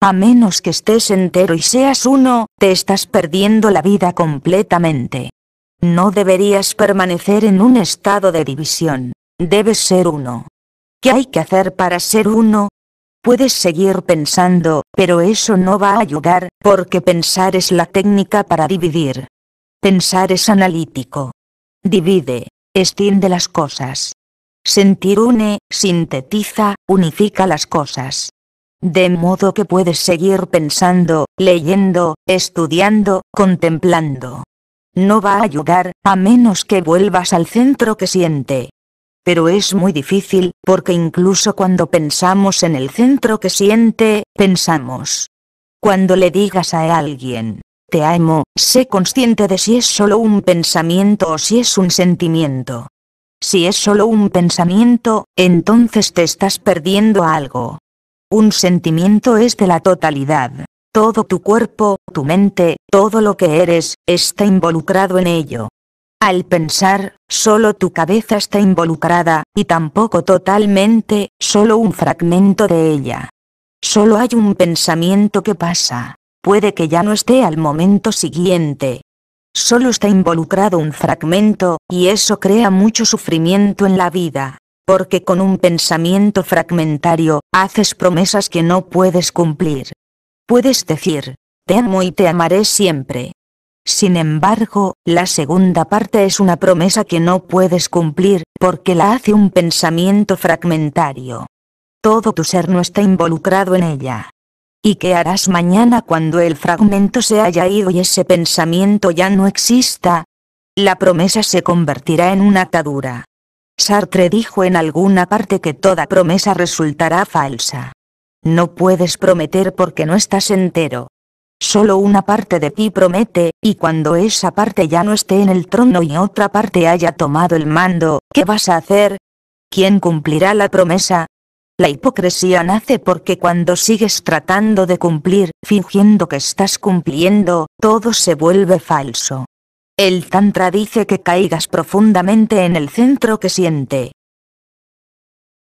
A menos que estés entero y seas uno, te estás perdiendo la vida completamente. No deberías permanecer en un estado de división. Debes ser uno. ¿Qué hay que hacer para ser uno? Puedes seguir pensando, pero eso no va a ayudar, porque pensar es la técnica para dividir. Pensar es analítico. Divide, extiende las cosas. Sentir une, sintetiza, unifica las cosas. De modo que puedes seguir pensando, leyendo, estudiando, contemplando. No va a ayudar, a menos que vuelvas al centro que siente. Pero es muy difícil, porque incluso cuando pensamos en el centro que siente, pensamos. Cuando le digas a alguien, te amo, sé consciente de si es solo un pensamiento o si es un sentimiento. Si es solo un pensamiento, entonces te estás perdiendo algo. Un sentimiento es de la totalidad. Todo tu cuerpo, tu mente, todo lo que eres, está involucrado en ello. Al pensar, solo tu cabeza está involucrada, y tampoco totalmente, solo un fragmento de ella. Solo hay un pensamiento que pasa. Puede que ya no esté al momento siguiente. Solo está involucrado un fragmento, y eso crea mucho sufrimiento en la vida. Porque con un pensamiento fragmentario, haces promesas que no puedes cumplir. Puedes decir, te amo y te amaré siempre. Sin embargo, la segunda parte es una promesa que no puedes cumplir, porque la hace un pensamiento fragmentario. Todo tu ser no está involucrado en ella. ¿Y qué harás mañana cuando el fragmento se haya ido y ese pensamiento ya no exista? La promesa se convertirá en una atadura. Sartre dijo en alguna parte que toda promesa resultará falsa. No puedes prometer porque no estás entero. Solo una parte de ti promete, y cuando esa parte ya no esté en el trono y otra parte haya tomado el mando, ¿qué vas a hacer? ¿Quién cumplirá la promesa? La hipocresía nace porque cuando sigues tratando de cumplir, fingiendo que estás cumpliendo, todo se vuelve falso. El Tantra dice que caigas profundamente en el centro que siente.